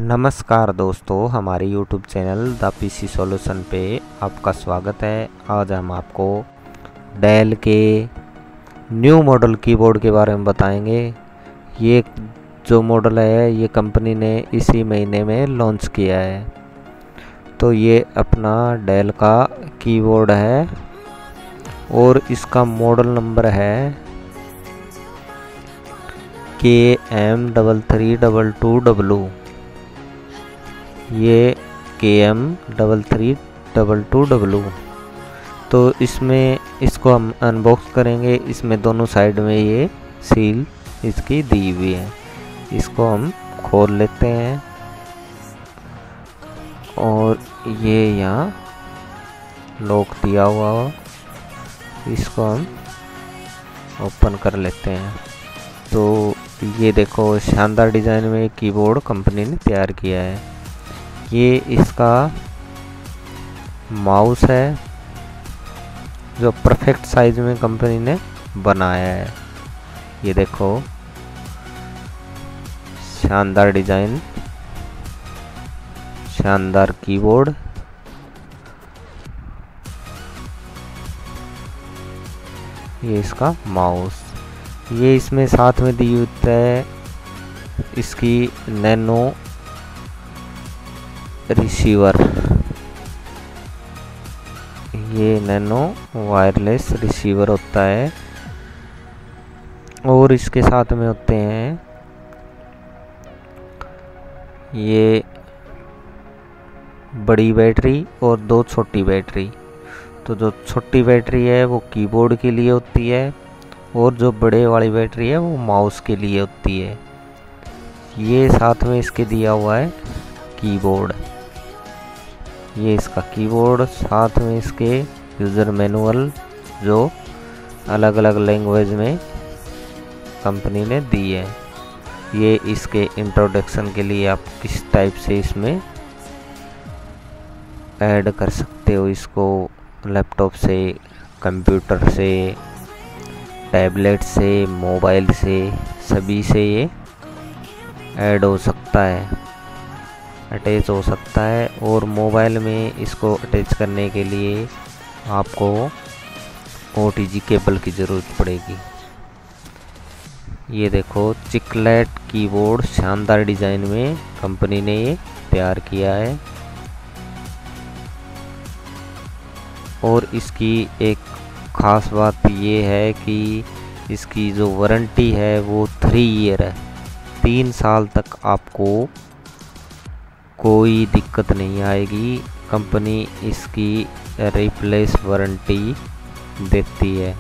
नमस्कार दोस्तों, हमारे YouTube channel the PC solution पे आपका स्वागत है। आज हम आपको डेल के न्यू मॉडल कीबोर्ड के बारे में बताएंगे। ये जो मॉडल है ये कंपनी ने इसी महीने में लॉन्च किया है। तो ये अपना डेल का कीबोर्ड है और इसका मॉडल नंबर है KM3322W। ये KM3322W। तो इसमें इसको हम अनबॉक्स करेंगे। इसमें दोनों साइड में ये सील इसकी दी हुई है। इसको हम खोल लेते हैं और ये यहाँ लॉक दिया हुआ हो, इसको हम ओपन कर लेते हैं। तो ये देखो, शानदार डिज़ाइन में कीबोर्ड कंपनी ने तैयार किया है। ये इसका माउस है जो परफेक्ट साइज में कंपनी ने बनाया है। ये देखो, शानदार डिज़ाइन, शानदार कीबोर्ड। ये इसका माउस, ये इसमें साथ में दी हुई है इसकी नैनो रिसीवर। ये नैनो वायरलेस रिसीवर होता है और इसके साथ में होते हैं ये बड़ी बैटरी और दो छोटी बैटरी। तो जो छोटी बैटरी है वो कीबोर्ड के लिए होती है और जो बड़े वाली बैटरी है वो माउस के लिए होती है। ये साथ में इसके दिया हुआ है कीबोर्ड। ये इसका कीबोर्ड, साथ में इसके यूज़र मैनुअल जो अलग अलग लैंग्वेज में कंपनी ने दी है। ये इसके इंट्रोडक्शन के लिए आप किस टाइप से इसमें ऐड कर सकते हो इसको, लैपटॉप से, कंप्यूटर से, टैबलेट से, मोबाइल से, सभी से ये ऐड हो सकता है, अटैच हो सकता है। और मोबाइल में इसको अटैच करने के लिए आपको OTG केबल की ज़रूरत पड़ेगी। ये देखो, चिकलेट कीबोर्ड शानदार डिज़ाइन में कंपनी ने ये तैयार किया है। और इसकी एक ख़ास बात ये है कि इसकी जो वारंटी है वो 3 ईयर है। 3 साल तक आपको कोई दिक्कत नहीं आएगी। कंपनी इसकी रिप्लेस वारंटी देती है।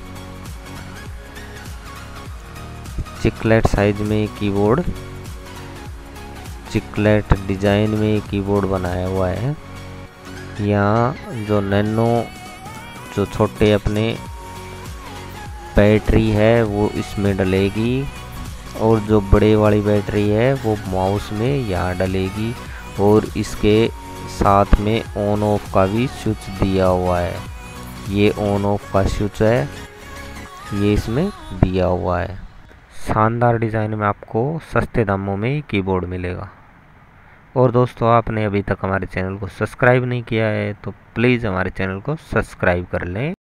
चिकलेट साइज में कीबोर्ड, चिकलेट डिज़ाइन में कीबोर्ड बनाया हुआ है। यहाँ जो नैनो, जो छोटे अपने बैटरी है वो इसमें डलेगी और जो बड़े वाली बैटरी है वो माउस में यहाँ डलेगी। और इसके साथ में ऑन ऑफ का भी स्विच दिया हुआ है। ये ऑन ऑफ का स्विच है, ये इसमें दिया हुआ है। शानदार डिज़ाइन में आपको सस्ते दामों में कीबोर्ड मिलेगा। और दोस्तों, आपने अभी तक हमारे चैनल को सब्सक्राइब नहीं किया है तो प्लीज़ हमारे चैनल को सब्सक्राइब कर लें।